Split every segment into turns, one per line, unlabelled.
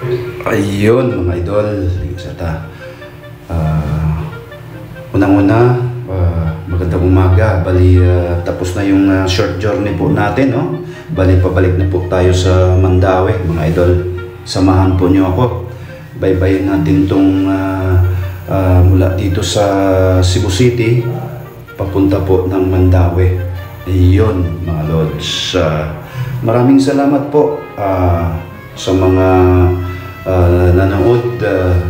Ayun mga idol, unang-una, magandang umaga. Bali, tapos na yung short journey po natin, no? Bali, pabalik na po tayo sa Mandaue, mga idol. Samahan po nyo ako. Baybayin natin tong mula dito sa Cebu City, papunta po ng Mandaue. Ayun, mga lods. Maraming salamat po sa mga nanood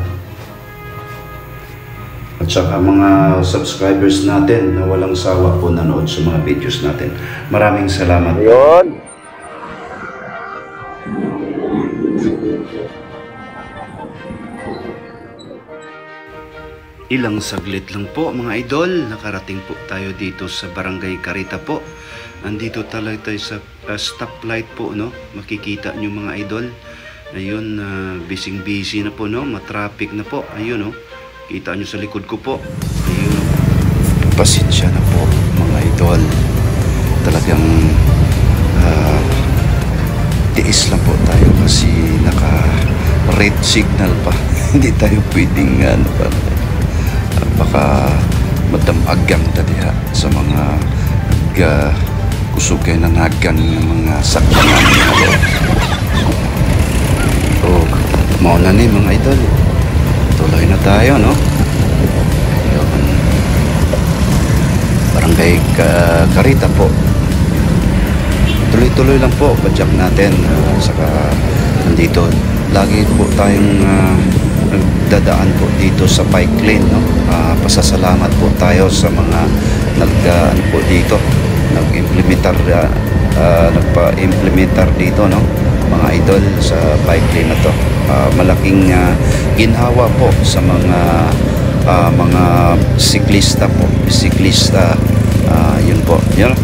at saka mga subscribers natin na walang sawa po nanood sa mga videos natin. Maraming salamat.
Ayun.
Ilang saglit lang po mga idol, nakarating po tayo dito sa Barangay Carita po. Andito talaga tayo sa stoplight po, no? Makikita nyo mga idol. Ayun, busy na po, no? Matraffic na po. Ayun, no? Kita nyo sa likod ko po. Ayun. Pasensya na po mga idol. Talagang tiis lang po tayo kasi naka red signal pa. Hindi tayo pwedeng baka madamagang tadiha sa mga kusugay na nagan ng mga sakyanan nito. Oh, mauna ni mga idol. Tuloy na tayo, no? Ayun. Barangay Carita po. Tuloy-tuloy lang po badyak natin. Saka nandito lagi po tayong nagdadaan po dito sa bike lane, no? Pasasalamat po tayo sa mga po dito, nagpa-implementar dito, no? Mga idol sa bike lane na to. Malaking ginhawa po sa mga siklista po, yun po, yun.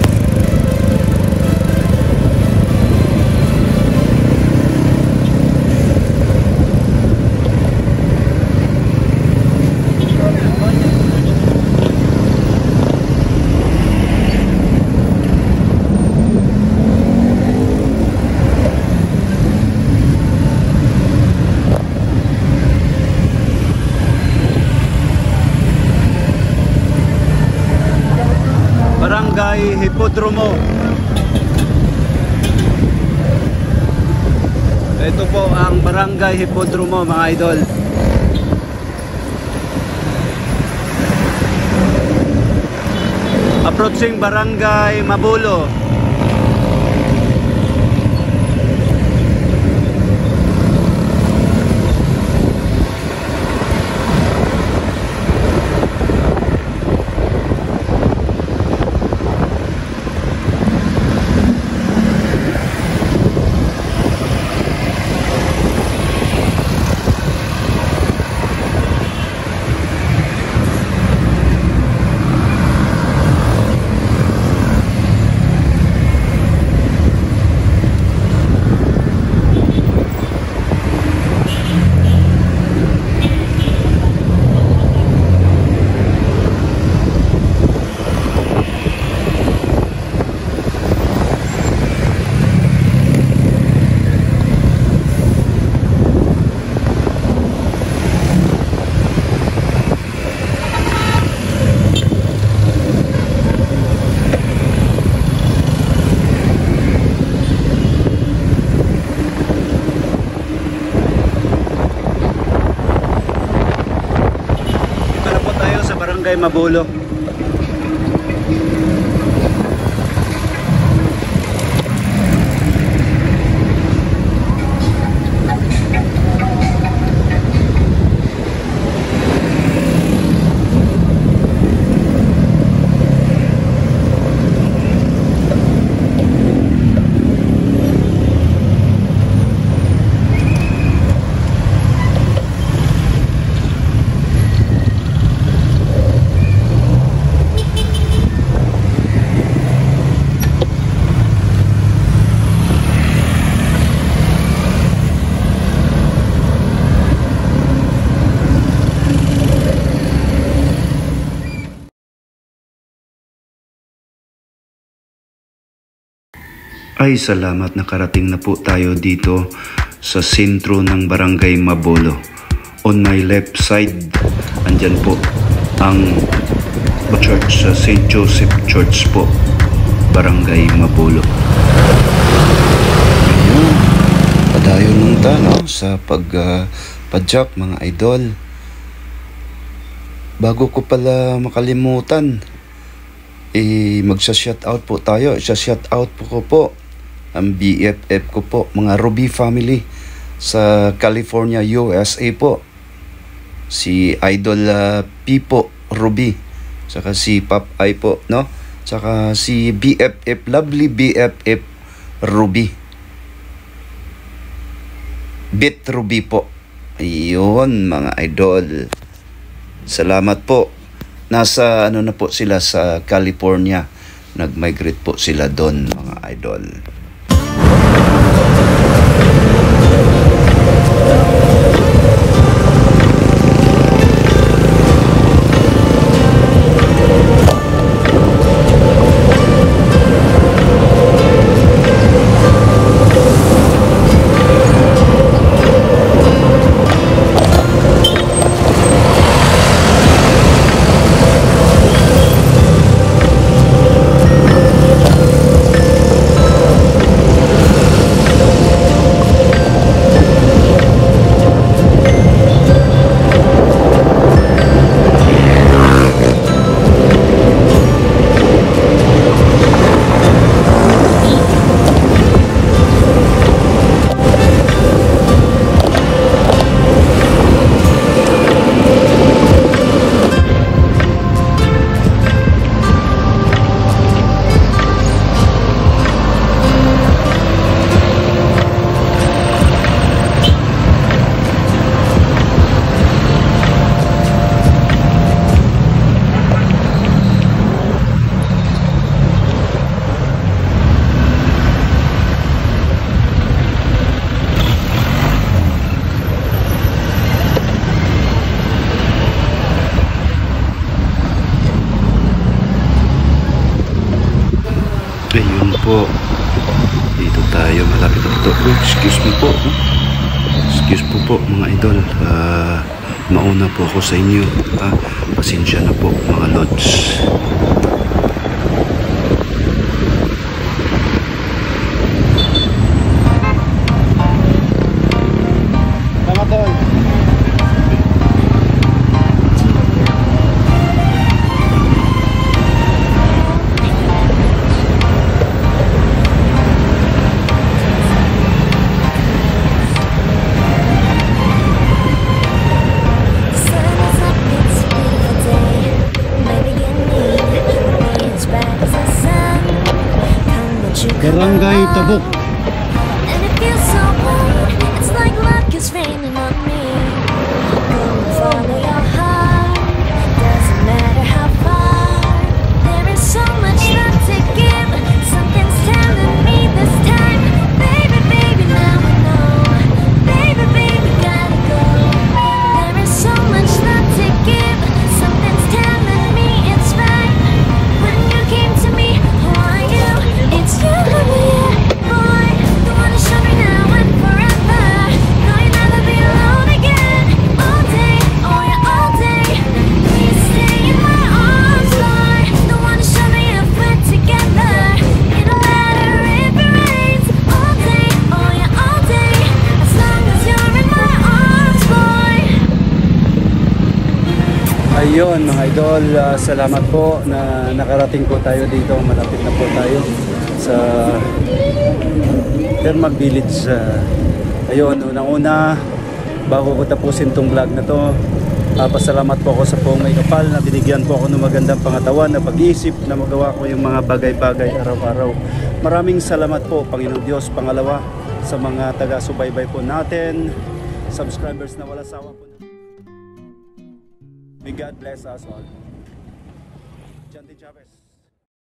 Barangay Hipodromo. Ito po ang Barangay Hipodromo mga idol. Approaching Barangay Mabulo. Barangay Mabulo. Ay salamat, nakarating na po tayo dito sa sentro ng Barangay Mabolo. On my left side, andyan po ang church sa St. Joseph Church po, Barangay Mabolo. Ayun, padayon nung no, sa pagpadyak mga idol. Bago ko pala makalimutan, magsa-shoutout po tayo. Isa-shoutout po ko po ang BFF ko po, mga Ruby family sa California, USA po. Si Idol Pipo Ruby, saka si Pop I po, no? Saka si BFF, lovely BFF Ruby. Bit Ruby po. Ayun mga idol. Salamat po. Nasa na po sila sa California. Nag-migrate po sila doon mga idol. Ayun po, dito tayo, malapit na po. Excuse me po, excuse po mga idol, mauna po ako sa inyo, pasensya na po mga lods.
Barangay Tabuk.
And it feels so good, it's like luck is raining on me. Go and follow your heart, doesn't matter how far. There is so much love to give, something's telling me this time. Baby, baby, now I know. Baby, baby, gotta go. There is so much love to give, something's telling me it's right. When you came to me, who are you? It's you.
Ayun mga idol, salamat po na nakarating po tayo dito. Malapit na po tayo sa Thermal Village. Ayun, unang-una, bago ko tapusin tong vlog na to, pasalamat po ako sa Poong May Kapal na binigyan po ako ng magandang pangatawan na pag-iisip na magawa ko yung mga bagay-bagay araw-araw. Maraming salamat po Panginoon Diyos. Pangalawa, sa mga taga-subaybay po natin, subscribers na wala sawa po. May God bless us all.